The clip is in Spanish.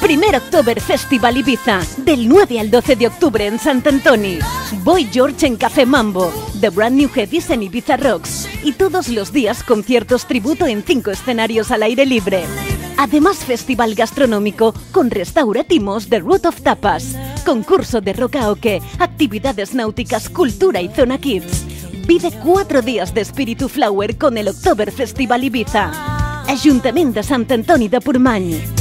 Primer October Festival Ibiza, del 9 al 12 de octubre en Sant Antoni. Boy George en Café Mambo, The Brand New Headies en Ibiza Rocks. Y todos los días conciertos tributo en 5 escenarios al aire libre. Además, festival gastronómico con restauratimos The Root of Tapas. Concurso de rocaoke, actividades náuticas, cultura y zona kids. Vive 4 días de Espíritu Flower con el October Festival Ibiza. Ajuntament de Sant Antoni de Portmany.